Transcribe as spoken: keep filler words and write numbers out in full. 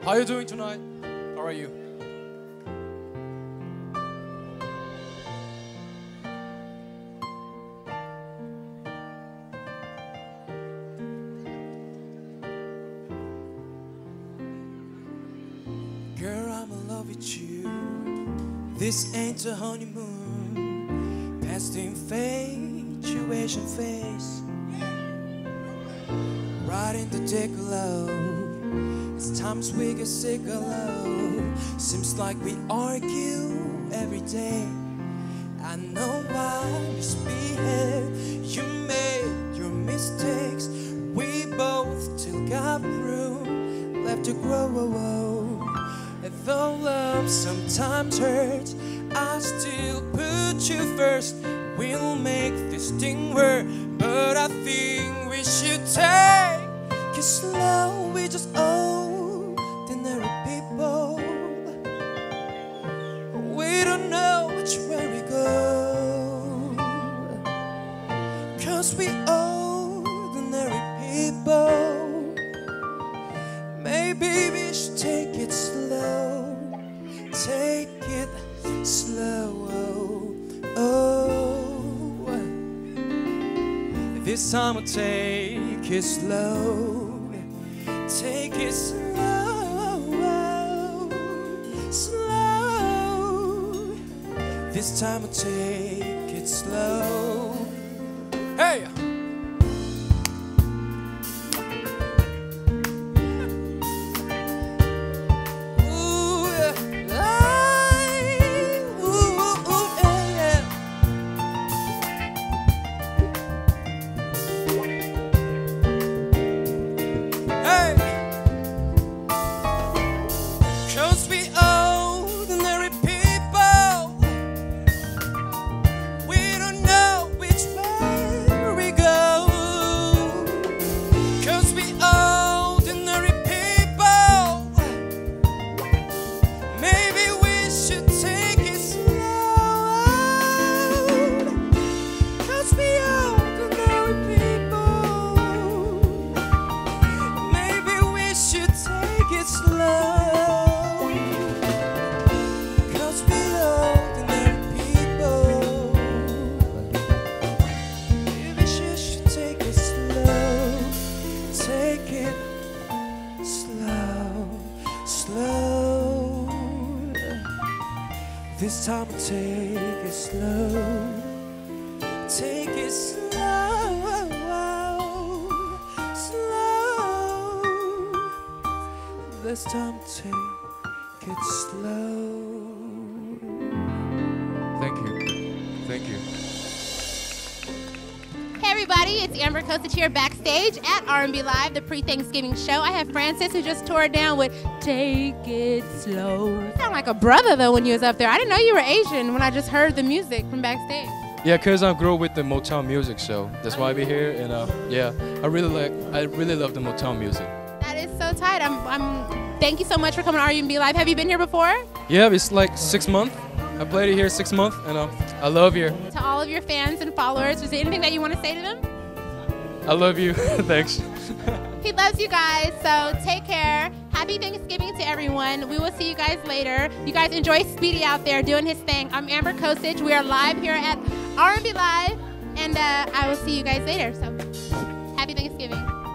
How are you doing tonight? How are you? Girl, I'm in love with you. This ain't a honeymoon. Past the infatuation phase. Riding the dick low. It's times we get sick of love. Seems like we argue every day. I know I misbehave. You made your mistakes. We both still got room left to grow. Though love sometimes hurts, I still put you first. We'll make this thing work, but I think we should take it slow. We just ordinary people. We don't know which way we go, 'cause we ordinary people. Maybe we should take it slow. Take it slow. Oh, this time I'll take it slow. Take it slow, slow. This time I'll take it slow. Hey! This time I'll take it slow. Take it slow, slow. This time I'll take it slow. Thank you. Thank you. Hey everybody, it's Amber Kosich here backstage at R and B Live, the pre-Thanksgiving show. I have Francis who just tore it down with Take It Slow. You sound like a brother though when you was up there. I didn't know you were Asian when I just heard the music from backstage. Yeah, cause I grew up with the Motown music, so that's why I be here. And uh, yeah, I really like, I really love the Motown music. That is so tight. I'm, I'm. Thank you so much for coming to R and B Live. Have you been here before? Yeah, it's like six months. I played it here six months, and uh, I love here. To all of your fans and followers, is there anything that you want to say to them? I love you. Thanks. He loves you guys, so take care. Happy Thanksgiving to everyone. We will see you guys later. You guys enjoy Speedy out there doing his thing. I'm Amber Kosich. We are live here at R and B Live, and uh, I will see you guys later. So, happy Thanksgiving.